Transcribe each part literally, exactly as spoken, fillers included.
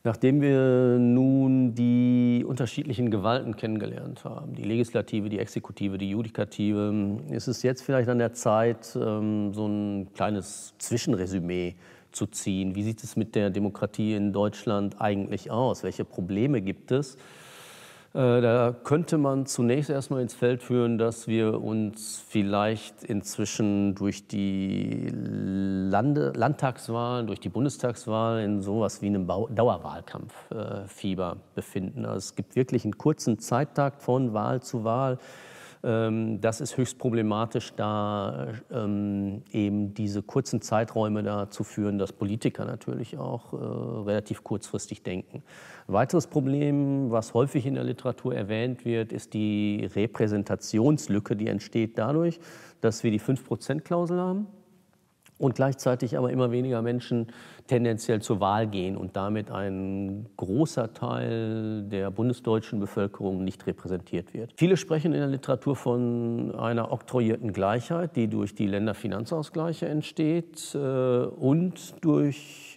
Nachdem wir nun die unterschiedlichen Gewalten kennengelernt haben, die Legislative, die Exekutive, die Judikative, ist es jetzt vielleicht an der Zeit, ähm, so ein kleines Zwischenresümee zu ziehen. Wie sieht es mit der Demokratie in Deutschland eigentlich aus? Welche Probleme gibt es? Äh, Da könnte man zunächst erstmal ins Feld führen, dass wir uns vielleicht inzwischen durch die Lande Landtagswahlen, durch die Bundestagswahl in sowas wie einem Bau Dauerwahlkampffieber befinden. Also es gibt wirklich einen kurzen Zeittakt von Wahl zu Wahl. Ähm, Das ist höchst problematisch, da ähm, eben diese kurzen Zeiträume dazu führen, dass Politiker natürlich auch äh, relativ kurzfristig denken. Ein weiteres Problem, was häufig in der Literatur erwähnt wird, ist die Repräsentationslücke, die entsteht dadurch, dass wir die fünf-Prozent-Klausel haben und gleichzeitig aber immer weniger Menschen tendenziell zur Wahl gehen und damit ein großer Teil der bundesdeutschen Bevölkerung nicht repräsentiert wird. Viele sprechen in der Literatur von einer oktroyierten Gleichheit, die durch die Länderfinanzausgleiche entsteht äh, und durch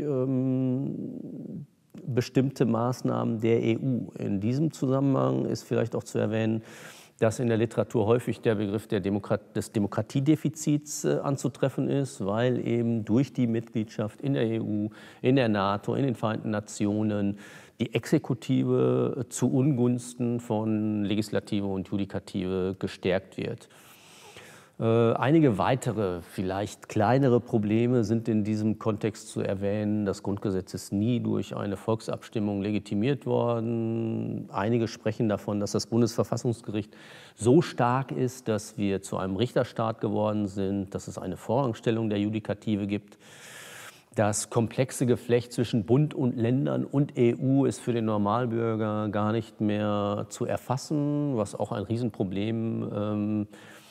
ähm, bestimmte Maßnahmen der E U. In diesem Zusammenhang ist vielleicht auch zu erwähnen, dass in der Literatur häufig der Begriff der Demokrat des Demokratiedefizits äh, anzutreffen ist, weil eben durch die Mitgliedschaft in der E U, in der NATO, in den Vereinten Nationen die Exekutive zu Ungunsten von Legislative und Judikative gestärkt wird. Äh, einige weitere, vielleicht kleinere Probleme sind in diesem Kontext zu erwähnen. Das Grundgesetz ist nie durch eine Volksabstimmung legitimiert worden. Einige sprechen davon, dass das Bundesverfassungsgericht so stark ist, dass wir zu einem Richterstaat geworden sind, dass es eine Vorrangstellung der Judikative gibt. Das komplexe Geflecht zwischen Bund und Ländern und E U ist für den Normalbürger gar nicht mehr zu erfassen, was auch ein Riesenproblem ähm,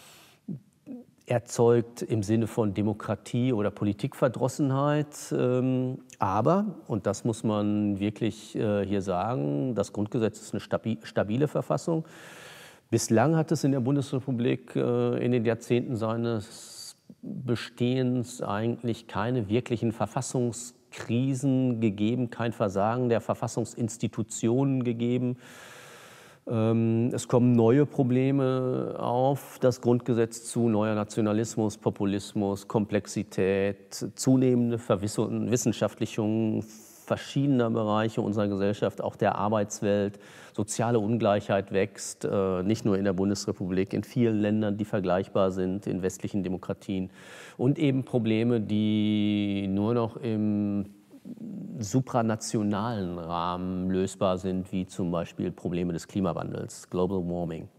erzeugt im Sinne von Demokratie oder Politikverdrossenheit. Aber, und das muss man wirklich hier sagen, das Grundgesetz ist eine stabile Verfassung. Bislang hat es in der Bundesrepublik in den Jahrzehnten seines Bestehens eigentlich keine wirklichen Verfassungskrisen gegeben, kein Versagen der Verfassungsinstitutionen gegeben. Es kommen neue Probleme auf das Grundgesetz zu, neuer Nationalismus, Populismus, Komplexität, zunehmende Verwissenschaftlichung verschiedener Bereiche unserer Gesellschaft, auch der Arbeitswelt. Soziale Ungleichheit wächst, nicht nur in der Bundesrepublik, in vielen Ländern, die vergleichbar sind, in westlichen Demokratien. Und eben Probleme, die nur noch im supranationalen Rahmen lösbar sind, wie zum Beispiel Probleme des Klimawandels, Global Warming.